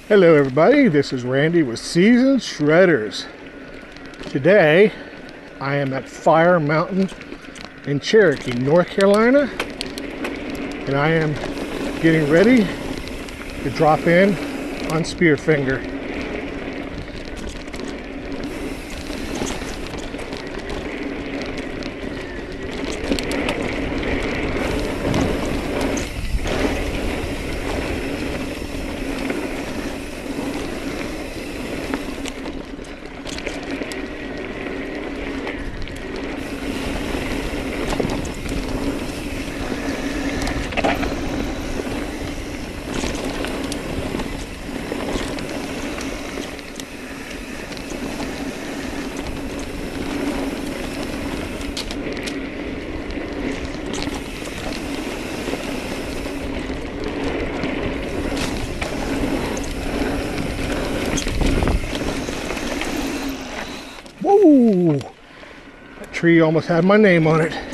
Hello everybody, this is Randy with Seasoned Shredders. Today I am at Fire Mountain in Cherokee, North Carolina, and I am getting ready to drop in on Spearfinger. Whoa! That tree almost had my name on it.